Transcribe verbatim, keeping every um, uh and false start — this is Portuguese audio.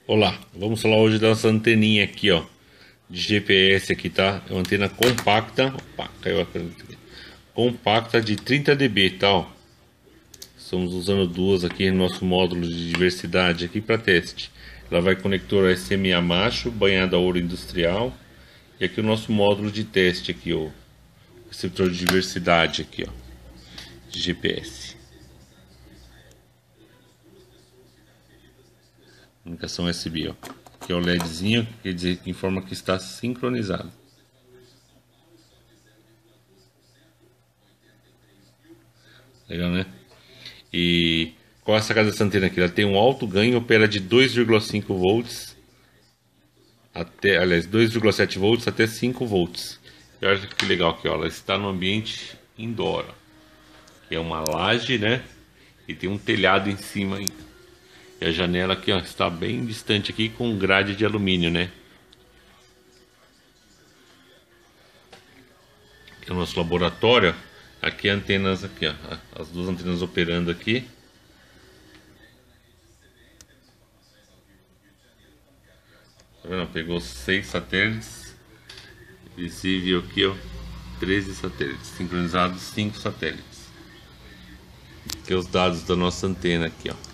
Olá, vamos falar hoje dessa anteninha aqui, ó, de G P S aqui, tá? É uma antena compacta, opa, caiu a caneta aqui. Compacta de trinta decibéis, tá? Ó. Estamos usando duas aqui no nosso módulo de diversidade aqui para teste. Ela vai conector S M A macho, banhada a ouro industrial, e aqui o nosso módulo de teste aqui, ó, receptor de diversidade aqui, ó, de G P S. Comunicação U S B, ó. Aqui é o LEDzinho, que quer dizer que informa que está sincronizado. Legal, né? E qual é a sacada dessa antena aqui? Ela tem um alto ganho, opera de dois vírgula cinco volts até, aliás, dois vírgula sete volts até cinco volts. E olha que legal aqui, ó. Ela está no ambiente indoor, ó, que é uma laje, né? E tem um telhado em cima ainda. E a janela aqui, ó, está bem distante aqui com grade de alumínio, né? Aqui é o nosso laboratório. Aqui antenas aqui, ó, as duas antenas operando aqui. Tá vendo? Pegou seis satélites. Visível aqui, ó, treze satélites, sincronizados cinco satélites. Aqui os dados da nossa antena aqui, ó.